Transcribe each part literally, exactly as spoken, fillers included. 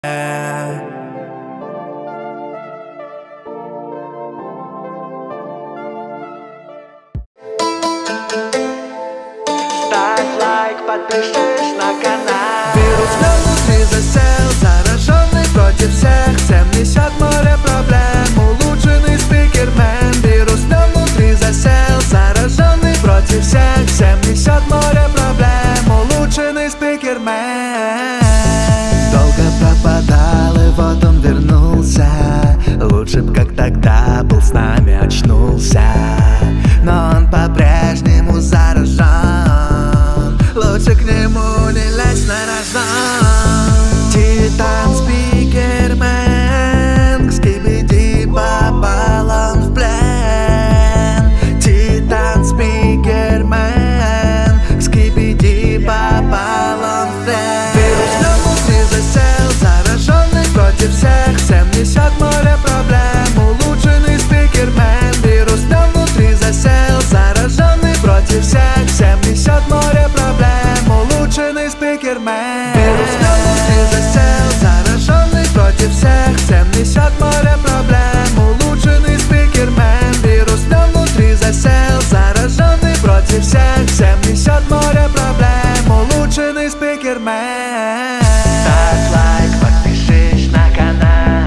Ставь лайк, подпишись на канал. Вирус внутри засел, зараженный против всех. Всем несет море проблем, улучшенный спикермен. Вирус внутри засел, зараженный против всех. Всем несет море проблем, улучшенный спикермен. Долго пропадал, и вот он вернулся. Лучше б как тогда был с нами, очнулся. Но он по-прежнему заражен. Лучше к нему не лезь на рожон. Титан спикермен, к Скибиди попал он в плен. Титан спикермен, к Скибиди попал он в плен. Вирус внутри засел, зараженный против всех. Всем несет море проблем, улучшенный спикермен. Вирус внутри засел, зараженный против всех. Всем несет море проблем, улучшенный спикермен. Вирус внутри засел, зараженный против всех. Всем несет море проблем, улучшенный спикермен. Вирус внутри засел, зараженный против всех. Всем несет море проблем, улучшенный спикермен. Ставь лайк, подпишись на канал.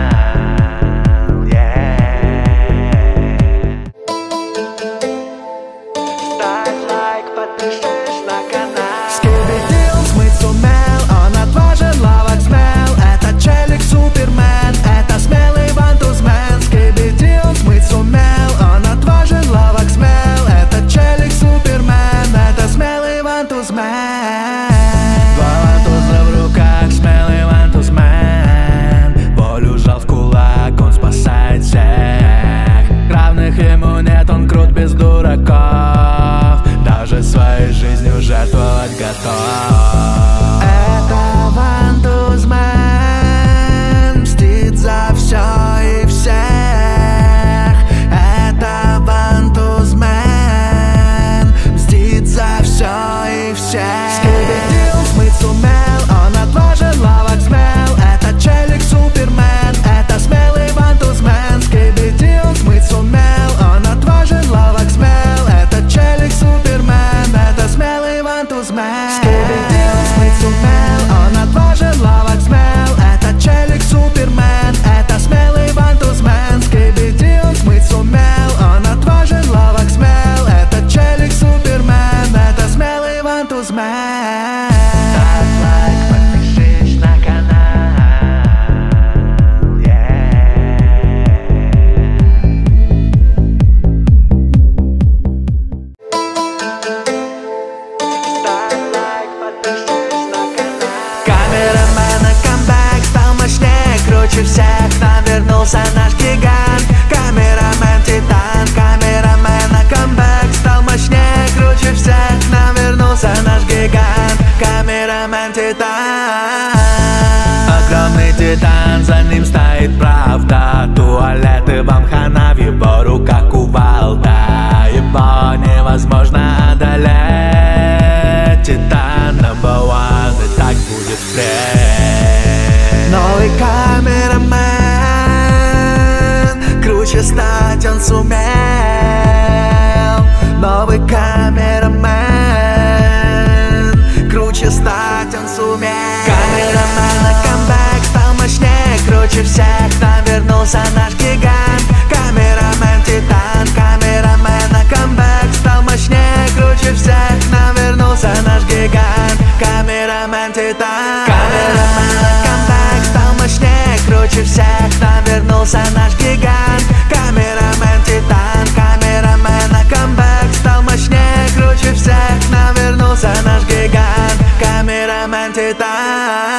Ставь лайк, подпишись на канал. Скибиди он смыть сумел, он отважен, ловок смел. Это челик супермен, это смелый вантузмен. Скибиди он смыть сумел, он отважен, ловок смел. Это челик супермен, это смелый вантузмен. Два вантуза в руках, смелый вантузмен. Волю жал в кулак, он спасает всех. Равных ему нет, он крут без дураков. Даже своей жизнью жертвовать готов. Это вантузмен, мстит за все и всех. Это вантузмен, мстит за все и всех. Скибиди он смыть сумел, он отважен, ловок смел. Это челик супермен, это смелый вантузмен. Скибиди он смыть сумел, он отважен, ловок смел. Это челик супермен, это смелый вантузмен. Скибиди он смыть сумел, он отважен, ловок смел. Это челик супермен, это смелый вантузмен. Скибиди он смыть сумел, он отважен, ловок смел. Это челик супермен, это смелый вантузмен. Ставь лайк, подпишись на канал. Ставь лайк, подпишись на канал. Камерамена камбэк стал мощнее, круче всех. Нам вернулся наш гигант. Камерамен титан, камерамена камбэк стал мощнее, круче всех. Нам вернулся наш гигант. Камерамен титан. Огромный титан, за ним стоит правда. Туалеты вам хана, в его руках кувалда. Его невозможно одолеть. Титан number one, и так будет впредь. Новый камерамен, круче стать он сумел. Новый камерамен, круче стать он сумел. Камерамена камбэк стал мощнее, круче всех. Нам вернулся наш гигант. Камерамен титан, камерамена камбэк стал мощнее, круче всех. Нам вернулся наш гигант. Камерамен титан, камерамена камбэк стал мощнее, круче всех. Нам вернулся наш гигант. Камерамен титан, камерамена камбэк стал мощнее, круче всех. Нам вернулся наш гигант. Камерамен титан.